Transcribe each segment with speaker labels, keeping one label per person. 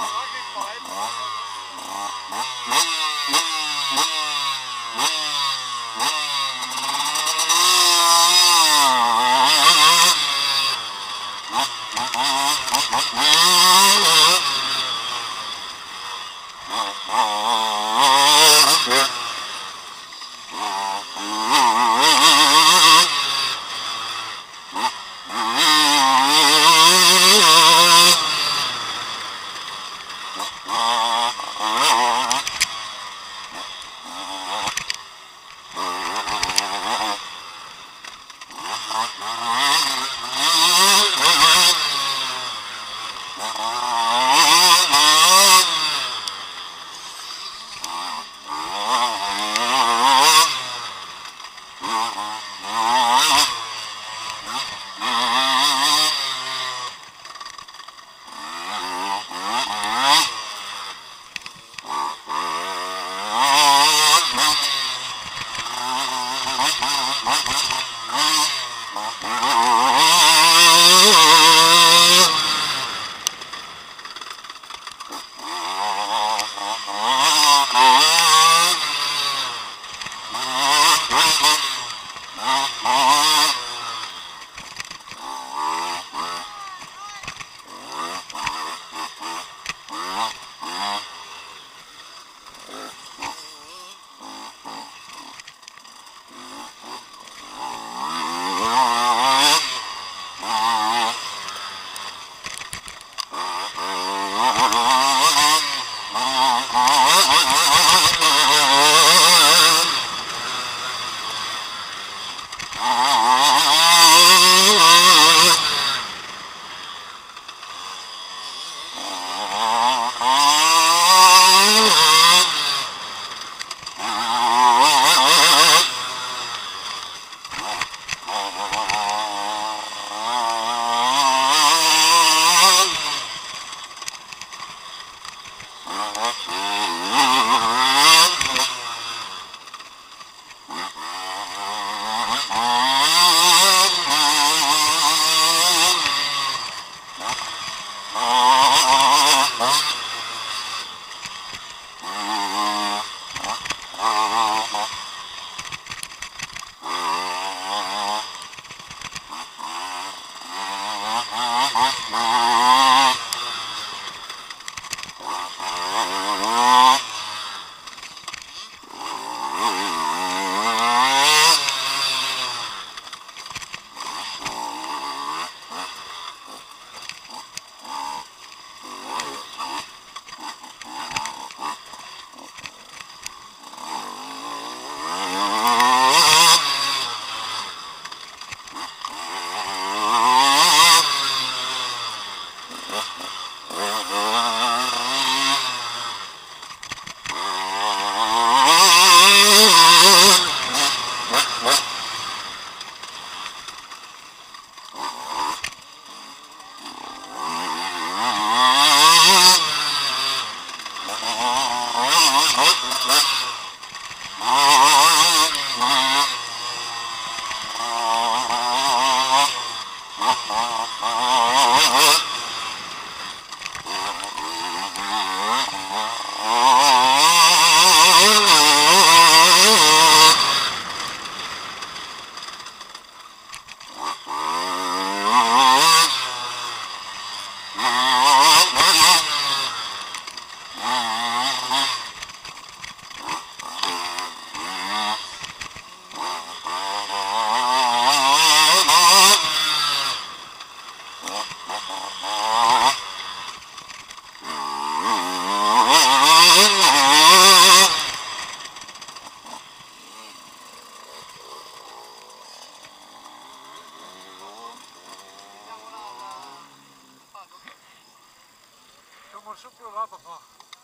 Speaker 1: Proprio là, papà.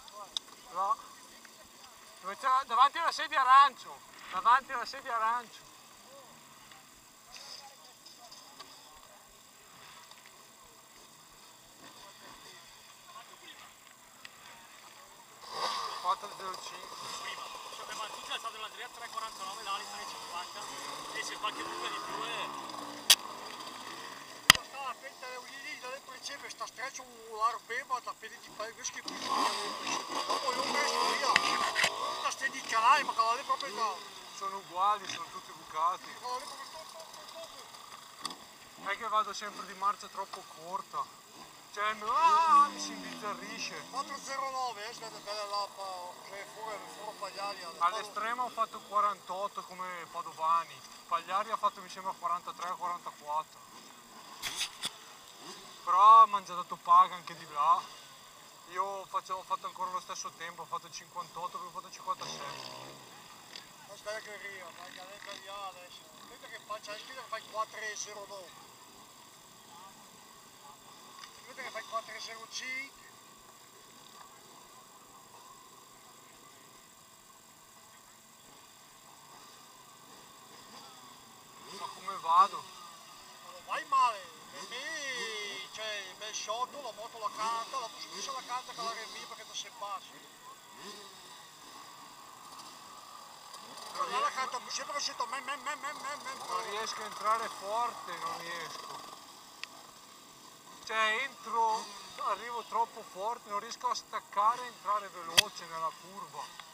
Speaker 1: Là. Dove c'era davanti alla sedia arancio. Davanti alla sedia arancio.
Speaker 2: Prima, abbiamo tutti alzato l'Andrea 3,49, l'Ali 3,50 e se qualche dubbio di più è...
Speaker 3: Stava a fetta lì, dalle sempre sta streccia l'arpema da pediti per il schifo. Dopo io ho messo via. Tutta ste di canali, ma che proprio da.
Speaker 1: Sono uguali, sono tutti bucati. È che vado sempre di marcia troppo corta. Cioè, mi si imbizzarrisce.
Speaker 3: 409, svede bella lappa, cioè fuori Pagliari.
Speaker 1: All'estremo ho fatto 48 come Padovani. Pagliari ha fatto mi sembra 43-44. Però mi hanno già dato paga anche di là. Io ho fatto ancora lo stesso tempo, ho fatto 58, poi ho fatto 57.
Speaker 3: Aspetta che arriva, vai che adesso. Aspetta che faccia, aspetta che fai 4,09. Aspetta che fai 4,05.
Speaker 1: Ma come vado?
Speaker 3: Non vai male, per me, cioè, bel sciotto, la moto la canta, la puscia la canta che la remi perché ti sei basso. La canta sempre che sento
Speaker 1: Non riesco a entrare forte, non riesco. Cioè entro, arrivo troppo forte, non riesco a staccare e entrare veloce nella curva.